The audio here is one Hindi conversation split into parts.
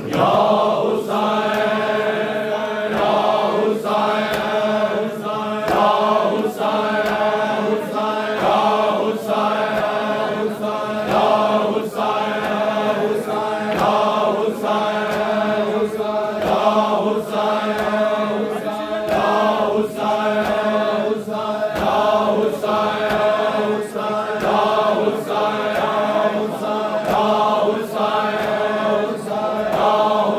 या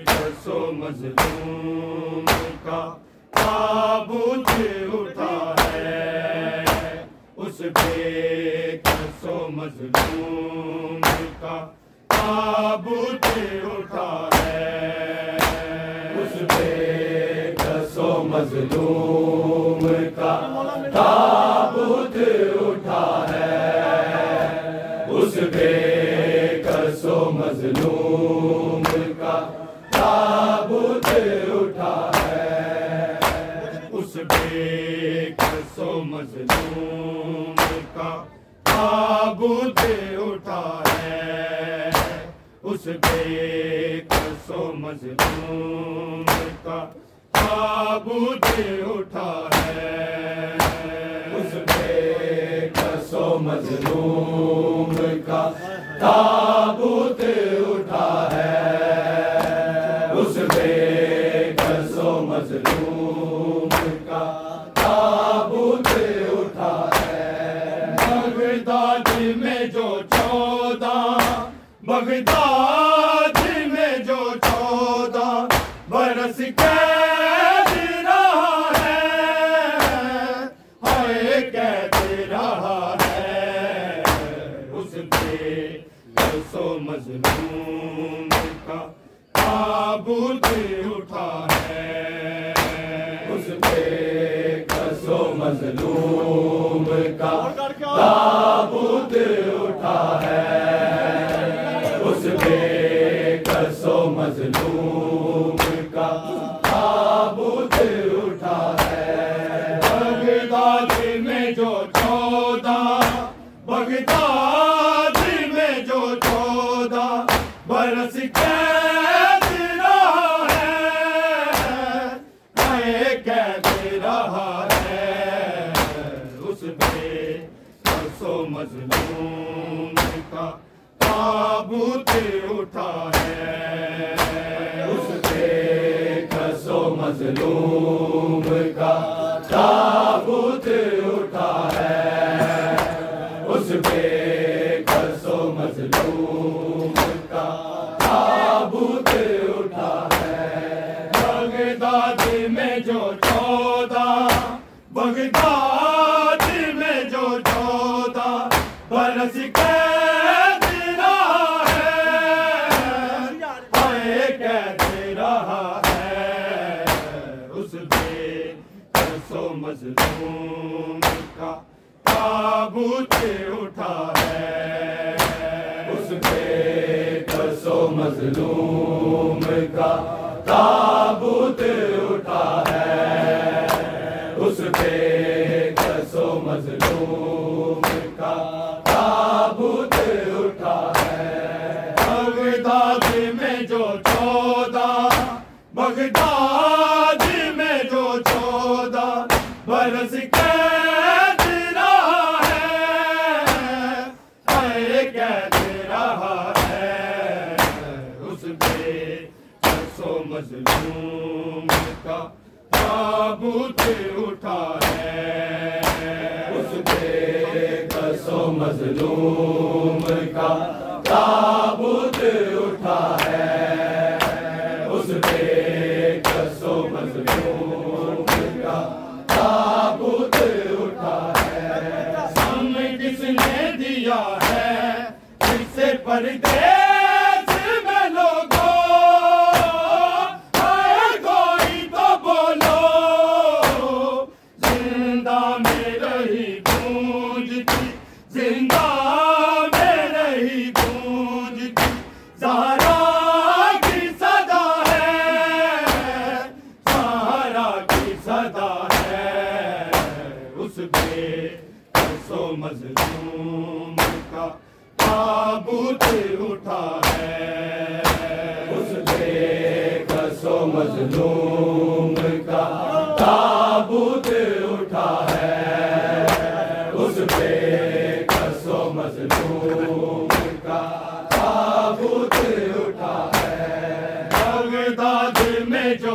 कसो मजलूम का ताबूत उठा है, उस बेकसो मजलूम का ताबूत उठा है, उस बेकसो मजलूम का ताबूत उठा है, उस बेकसो मजलूम का ताबूत उठा है, उस बेकसो मजलूम का ताबूत उठा है, उस बेकसो मजलूम का ताबूत उठा है, उस बेकसो मजलूम का ताबूत उठा है, उस बेकसो मजलूम का ताबूत उठा है। बगदाद में जो 14 बरस कैद रहा है, हाय कैद रहा है, उस बेकसो मजलूम का ताबूत उठा है, उस बेकसो मजलूम का ताबूत उठा है, उस बेकसो मजलूम का ताबूत उठा है। बगदाद में जो 14 बरस कैद रहा है, हाय कैद रहा है, उस बेकसो मजलूम का ताबूत उठा है, उस बेकसो मजलूम का ताबूत उठा है, उस बेकसो मजलूम का ताबूत उठा है। बगदाद में जो 14 बरस कैद रहा है, हाय कैद रहा है, उस बेकसो मजलूम का ताबूत उठा है, उस बेकसो मजलूम का ताबूत उठा है, उस बेकसो मजलूम का ताबूत उठा है। बगदाद में जो 14 बरस कैद रहा है, हाय कैद रहा है, उस बेकसो मजलूम का ताबूत उठा है, उस बेकसो मजलूम का ताबूत उठा है, उस बेकसो मजलूम का ताबूत उठा है। सम किसने दिया है किससे परदेश में लोगों, आए कोई तो बोलो, जिंदा में रही गूंजती, जिंदा में रही गूंजती ज़हरा की सदा है, ज़हरा की सदा है, उस बेकसो मजलूम का ताबूत उठा है, उस बेकसो मजलूम का ताबूत उठा है, उस बेकसो मजलूम का ताबूत उठा है। बगदाद में जो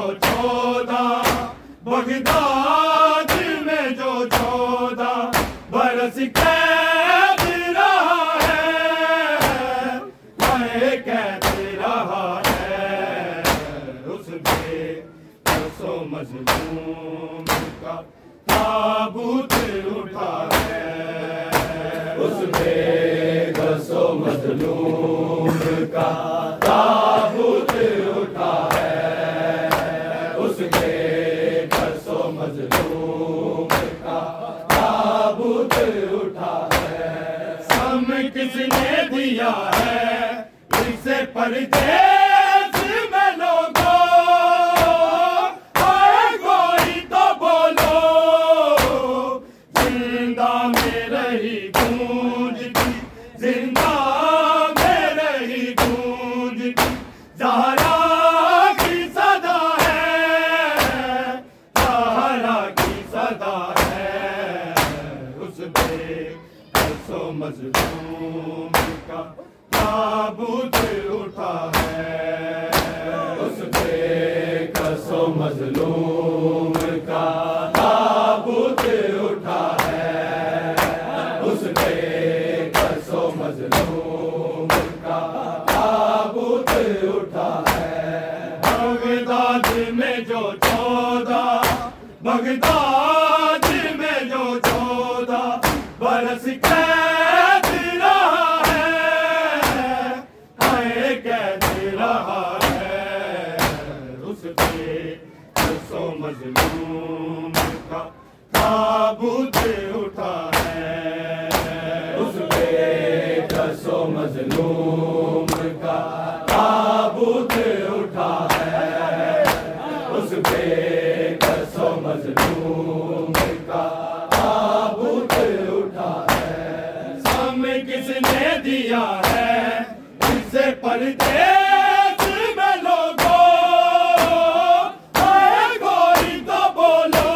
14 बरस कैद रहा है, हाय कैद रहा है, मजलूम का ताबूत उठा है, उस बेकसो मजलूम का ताबूत उठा है, उस बेकसो मजलूम का ताबूत उठा है। सम किसने दिया है इसे परदेश में लोगों, आए कोई तो बोलो, जिंदा में रही गूंजती, जिंदा में रही गूंजती ज़हरा की सदा है, ज़हरा की सदा है, उस बेकसो मजलूम का ताबूत उठा है, उस बेकसो मजलूम का ताबूत उठा है, उस बेकसो मजलूम का ताबूत उठा है। बगदाद में जो 14 बरस कैद रहा है, हाय कैद रहा है, उस बेकसो मजलूम का ताबूत उठा है, उस बेकसो मजलूम का ताबूत उठा है, उस बेकसो मजलूम का ताबूत उठा है। सामने किसने दिया है इसे परदेश में लोगों, आए कोई तो बोलो,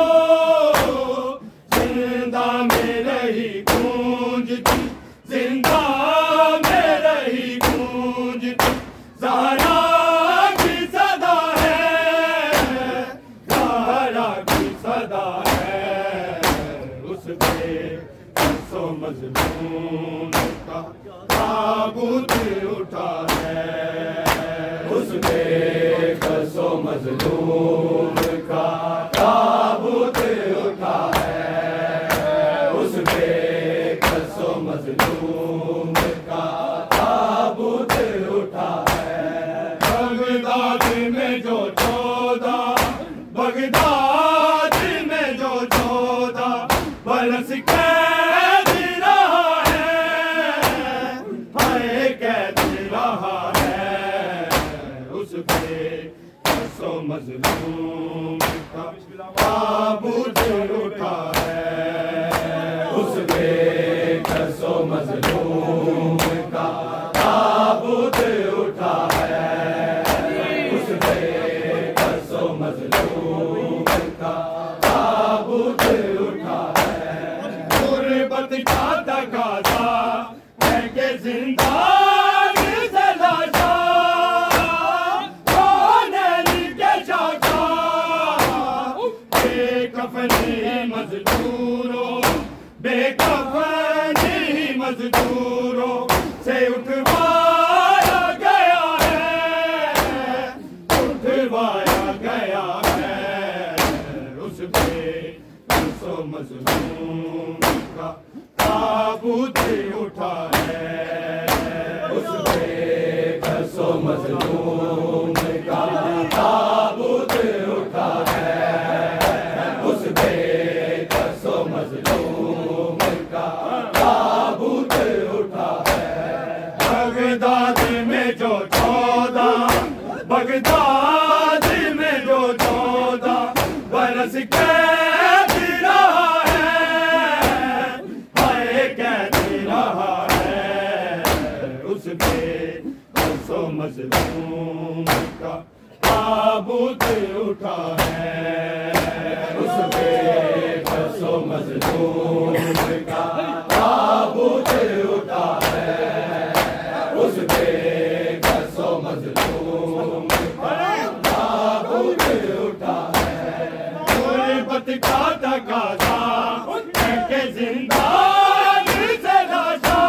जिंदा में रही गूंजती, जिंदा में रही गूंजती ज़हरा की सदा है, ज़हरा की सदा है, उस बेकसो मजलूम का ताबूत उठा है, उस बेकसो मजलूम का ताबूत उठा है, उस बेकसो मजलूम का ताबूत उठा है। बगदाद में जो 14 बरस कैद रहा है, हाय कैद रहा है, उस बेकसो मजलूम का ताबूत उठा है, उस बेकसो मजलूम का ताबूत उठा है, उस बेकसो मजलूम का ताबूत उठा है। गुर्बत का तकाज़ा है कि जिंदगी से लाशा, कौन-ए-नी के शाखा, बेकफनी मजदूरों, बेकफनी मजदूरों से उठवाया गया है, उठवाया गया है, उस बेकसो मजलूम का ताबूत उठा है, उस बेकसो मजलूम का ताबूत उठा है, उस बेकसो मजलूम का ताबूत उठा है। बगदाद में जो 14 बरस कैद रहा है, हाय कैद रहा है, उस बेकसो मजलूम का ताबूत उठा है, उस बेकसो मजलूम का ताबूत उठा है, उस बेकसो मजलूम का ताबूत उठा है। गुर्बत का तकाज़ा है कि जिंदगी से लाशा,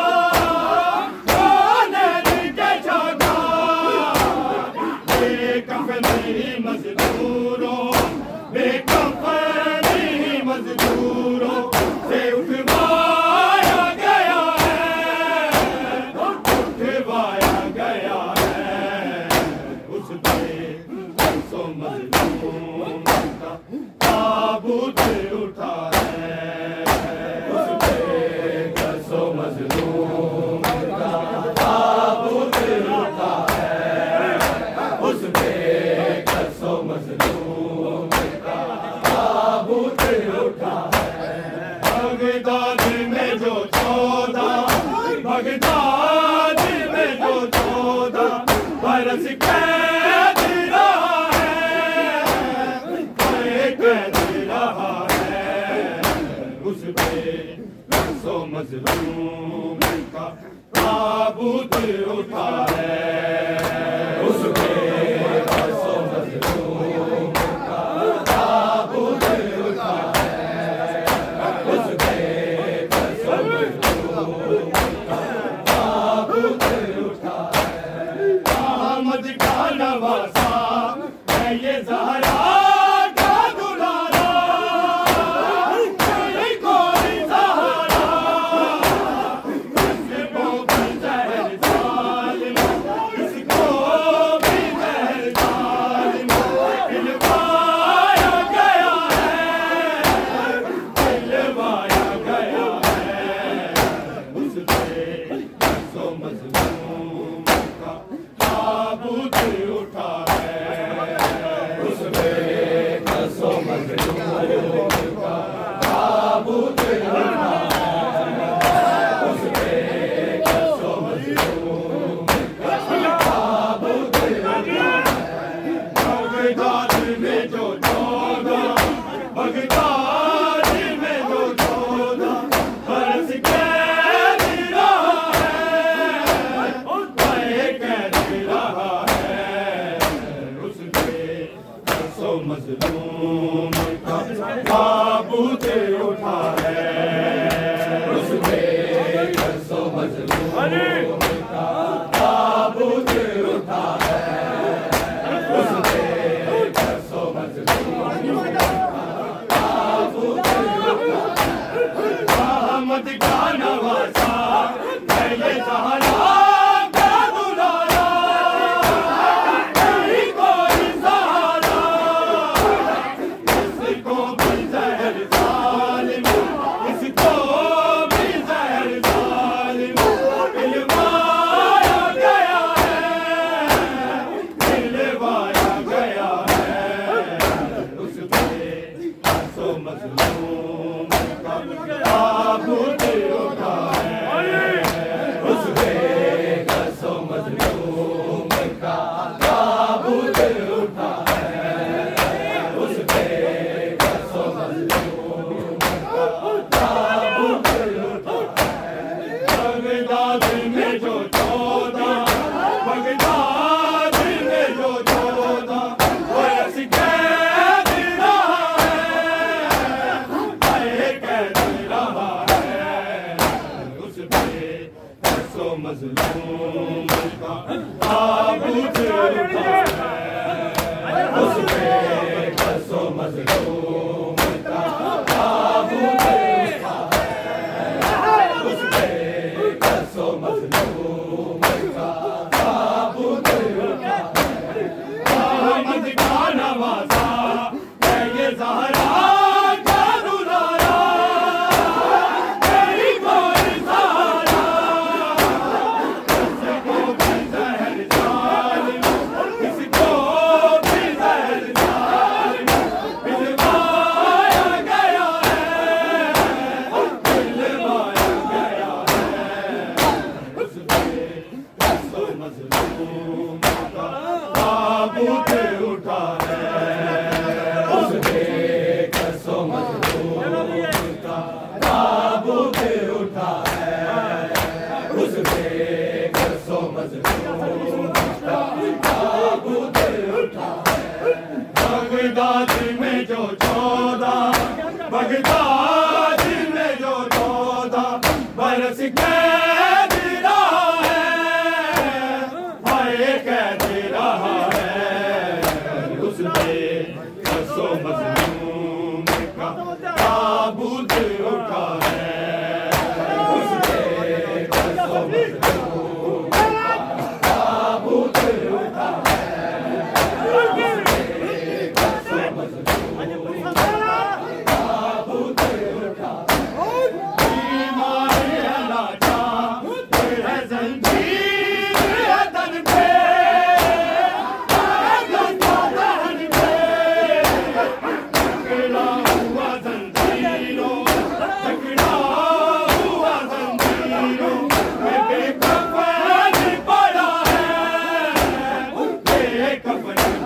कौन-ए-नी के शाखा, बेकफनी मजदूरों बेकफनी मजदूरों से उठवाया गया है, उठवाया गया है। उस बेकसो मजलूम का ताबूत उठा है, उस बेकसो मजलूम का ताबूत उठा है, उस बेकसो मजलूम का ताबूत उठा है। बगदाद में जो 14 बगदाद में जो 14 बरस कैद रहा है, कैद रहा है। उस बेकसो मजलूम का ताबूत उठा है, उस बेकसो मजलूम का ताबूत उठा है, उस बेकसो मजलूम का ताबूत उठा है। आमद का नवासा है ये ज़हरा का दुलारा, नहीं कोई सहारा, इसको भी ज़हर जालिम, इसको भी ज़हर जालिम दिलवाया गया है, दिलवाया गया है। उस बेकसो मजलूम का ताबूत उठा है, उस बेकसो मजलूम का ताबूत उठा है, उस बेकसो मजलूम का ताबूत उठा है। बगदाद में जो 14 बगदाद में जो 14 बरस कैद रहा है, कैद रहा है। उस बेकसो मजलूम का ताबूत उठा है, उस बेकसो मजलूम का ताबूत उठा है, उस बेकसो मजलूम का ताबूत उठा है। अहमद का नवासा है ये ज़हरा का दुलारा, नहीं कोई सहारा, इसको भी ज़हर जालिम, इसको भी ज़हर जालिम दिलवाया गया है, दिलवाया गया है। उस बेकसो मजलूम का ताबूत उठा है, उस बेकसो मजलूम का ताबूत उठा है, उस बेकसो मजलूम का ताबूत उठा है। बगदाद में जो 14 बगदाद में जो 14 बरस कैद रहा है, कैद रहा है। उस बेकसो मजलूम का ताबूत उठा है, उस बेकसो मजलूम का ताबूत उठा है, उस बेकसो मजलूम का ताबूत उठा है। अहमद का नवासा है ये ज़हरा का दुलारा, नहीं कोई सहारा, इसको भी ज़हर जालिम, इसको भी ज़हर जालिम दिलवाया गया है, दिलवाया गया है। उस बेकसो मजलूम का ताबूत उठा है, उस बेकसो मजलूम का ताबूत उठा है, उस बेकसो मजलूम का ताबूत उठा है। बगदाद में जो 14 बगदाद में जो 14 बरस कैद रहा है, कैद रहा है।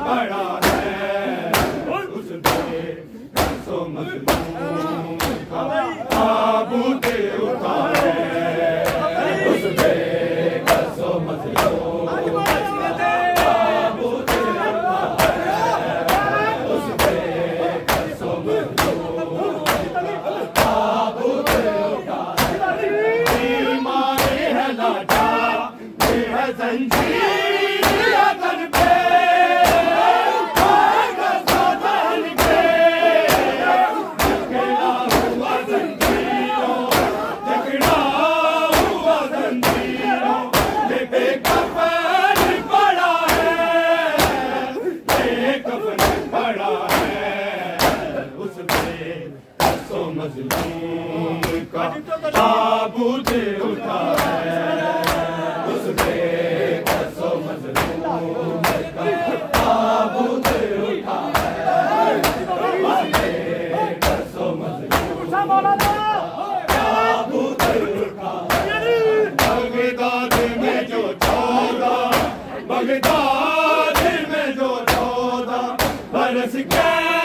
पड़ा है, उस बेकसों मज़लूम का ताबूत उठा है, उस बेकसों मज़लूम का ताबूत उठा है, उस बेकसों मज़लूम का ताबूत उठा है। ईमान है लाजा, ये है ज़ंजीर मज़लूम का ताबूत उठा है, उस बेकसों मज़लूम का ताबूत उठा है, उस बेकसों मज़लूम का ताबूत उठा है। बगदाद में जो 14, बगदाद में जो 14 बरस के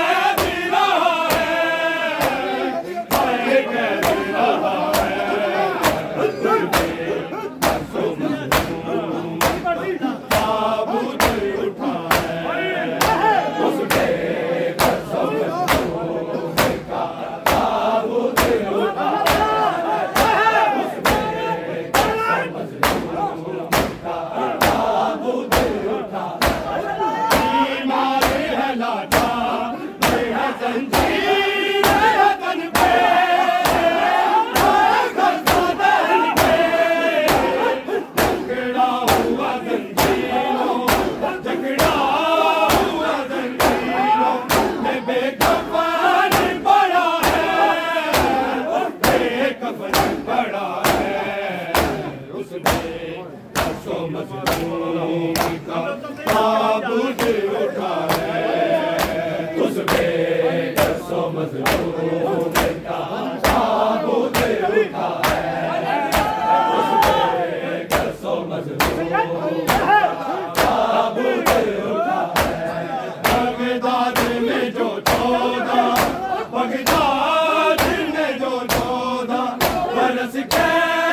मज़लूम का ताबूत उठा है, उस बेकसों मज़लूम का ताबूत उठा है, उस बेकसों मज़लूम का ताबूत उठा है। बगदाद में जो 14, बगदाद में जो 14 बरस के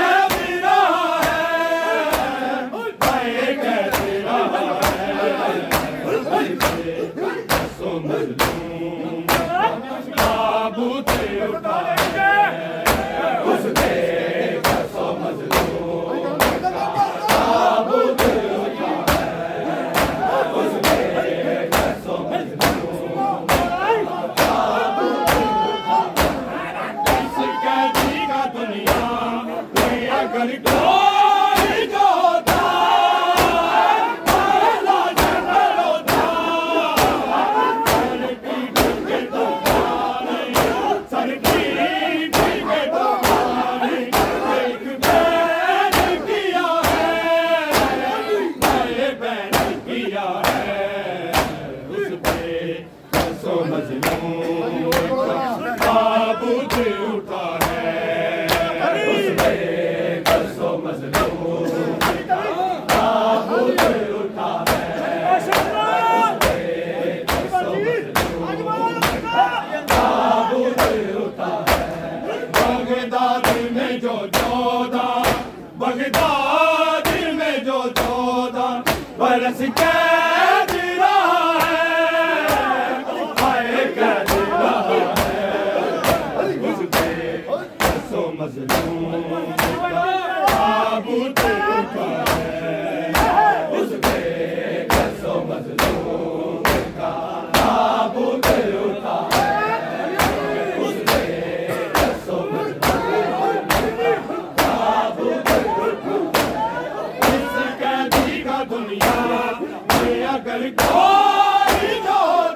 मज़लूम ताबूत उठा है, उस बेकसों मज़लूम का ताबूत उठा है, उस बेकसों मज़लूम का ताबूत उठा है। इस कैदी का दुनिया में अगर कोई जो मज़लूम का ताबूत उठा है, उस बेकसों मज़लूम का ताबूत उठा है, उस बेकसों मज़लूम का ताबूत उठा है। बगदाद में जो 14, बगदाद में जो 14 बरस के मज़लूम का ताबूत उठा है, उस बेकसों मज़लूम का ताबूत उठा है, उस बेकसों मज़लूम का ताबूत उठा है। इस कैदी का दुनिया में अगर कोई जो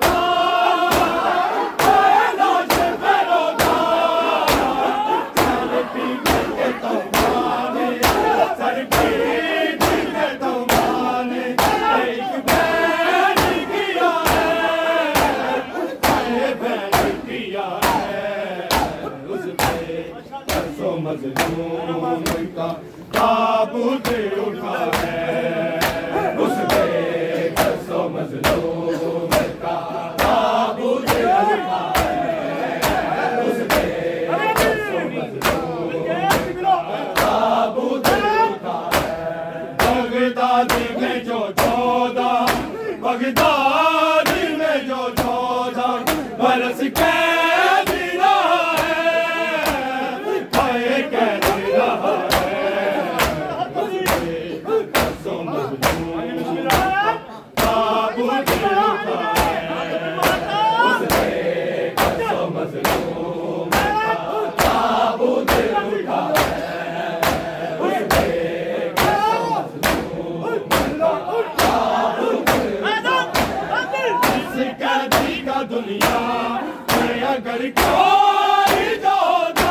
मज़लूम का ताबूत उठा है, उस बेकसों मज़लूम बगदाद में जो 14 बरस कैद रहा है, कैद रहा है, कसो मजलूम ताबूत उठा है, उसने कसो मजलूम ताबूत उठा है, उसने कसो मजलूम दुनिया में अगर कोई जोता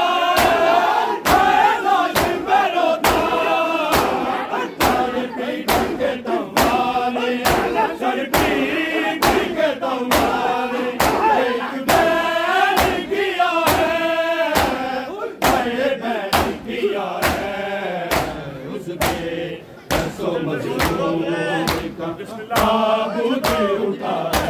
है लाश में रोता, सर पीट के तमारे, सर पीट के तमारे, एक बैन किया है, बैन किया है, उसके कसो मजलूम का ताबूत उठा है,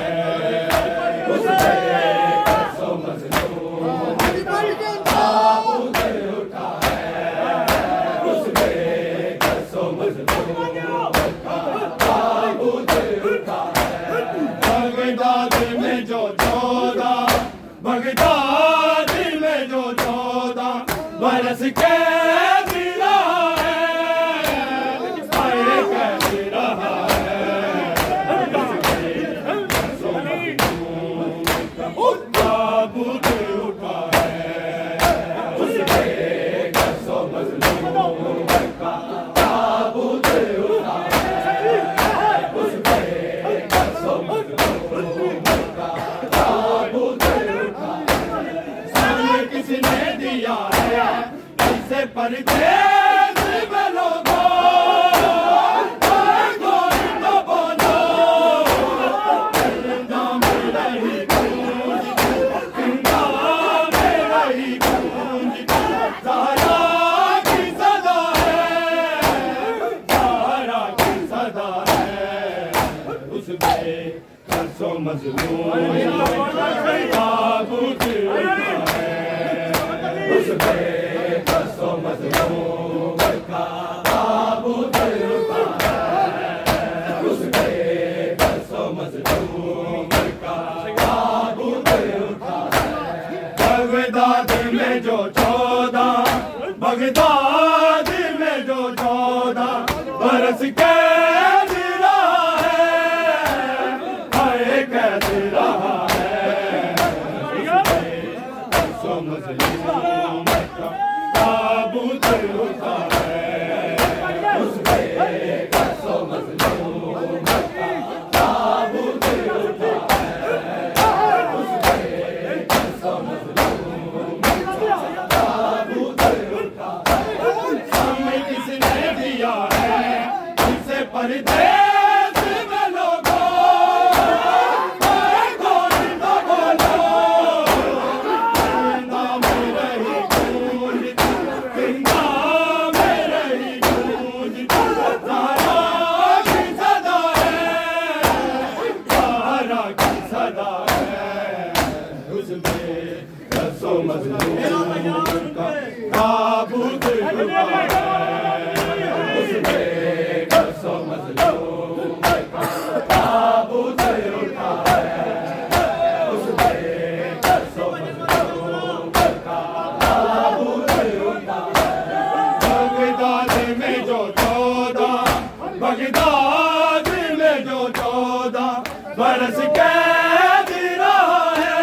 बगदाद में जो 14 बरस कैद रहा है, कैद रहा है, ताबूत उठा है, उसके कसो मजलूम का ताबूत उठा है, उसके कसो मजलूम का ताबूत किसने दिया है ऐसे परदेश में लोगों, कोई तो बोलो, जिंदा में रही गूंज, जिंदा में रही गूंज, ज़हरा की सदा है, ज़हरा की सदा है, उसमें कसो मजलूम ताबूत उठा है, उसके कसो मजलूम का ताबूत उठा है, उसके कसो मजलूम का ताबूत उठा है, बगदाद में जो 14 बगदाद में जो 14 बरस कैद रहा है, कैद रहा है, कसो मजलूम ताबूत उठा है, उसके कसो मजलूम ताबूत उठा है, उसके कसो मजलूम ताबूत उठा है, सामने किसने दिया है इसे परदेश में लोगों, कोई तो बोलो, कसो मजलूम का ताबूत उठा है, उसके कसो मजलूम का ताबूत उठा है, उसके कसो मजलूम का ताबूत उठा है, बगदाद में जो 14 बगदाद में जो 14 बरस कैद रहा है,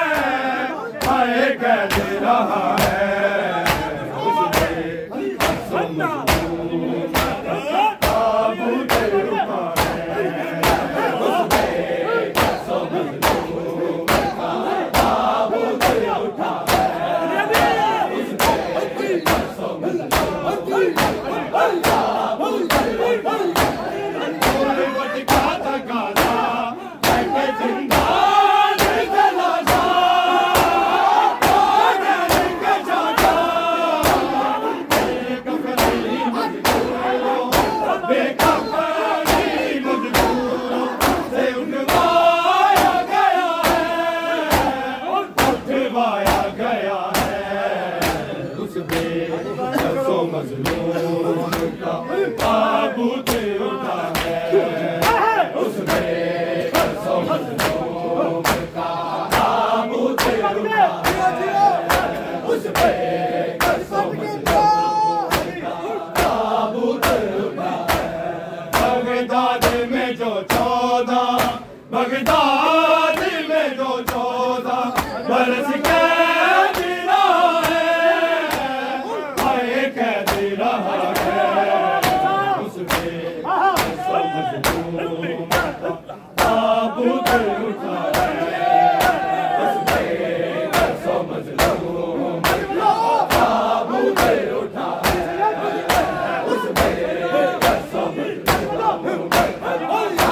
कैद रहा है, उसके कसो मजलूम ताबूत उठा है, उसके कसो मजलूम का ताबूत उठा है, उसके कसो मजलूम का ताबूत उठा है, ताबूत उठा है उस बेकसो मजलूम का ताबूत उठा है उस बेकसो मजलूम का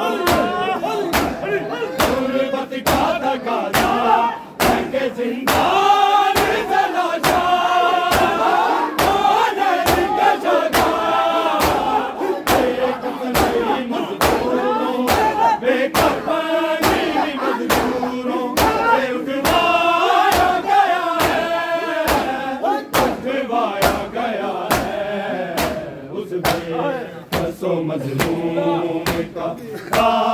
गुरबत का तकाजा है कि जिंदान तलाशा मजलूम का